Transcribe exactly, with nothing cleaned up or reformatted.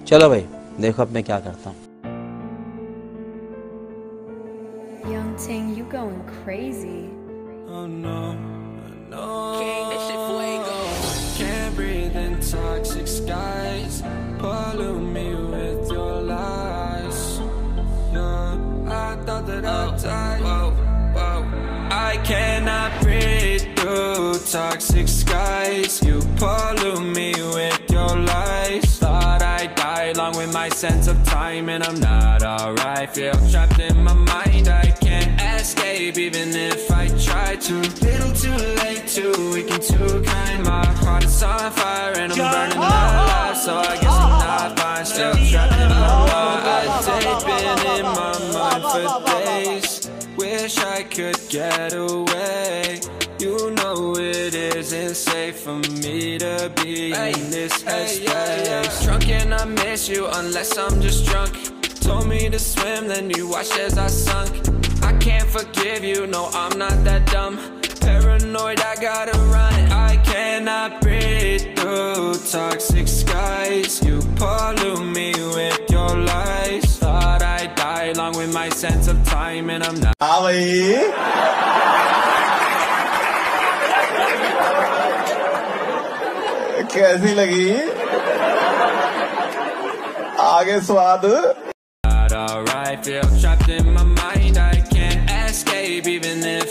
चलो भाई देखो अब मैं क्या करता हूँ। Young Ting, you going crazy. Oh no, no. King, this shit fuego. Can't breathe in toxic skies. Pollute me with your lies. Yeah, I thought that I'd die. Whoa, whoa. I cannot breathe through toxic skies. You pollute me with your lies. Thought I'd die along with my sense of time, and I'm not alright. Feel trapped in my mind. I can't escape even if I try to. Little too late, too weak and too kind. My heart is on fire and I'm burning alive. So I guess I'm not fine. Still trapped in my mind. I've been in my mind for days. Wish I could get away. You know it isn't safe for me to be hey, in this headspace. Hey, yeah, yeah. Drunk and I miss you unless I'm just drunk. Told me to swim, then you watched as I sunk. I can't forgive you, no I'm not that dumb. Paranoid, I gotta run. I cannot breathe through toxic skies. You pollute me with your lies. Thought I'd die along with my sense of time, and I'm not. हाँ भाई कैसी लगी आगे स्वाद Alright, feel trapped in my mind. I can't escape even if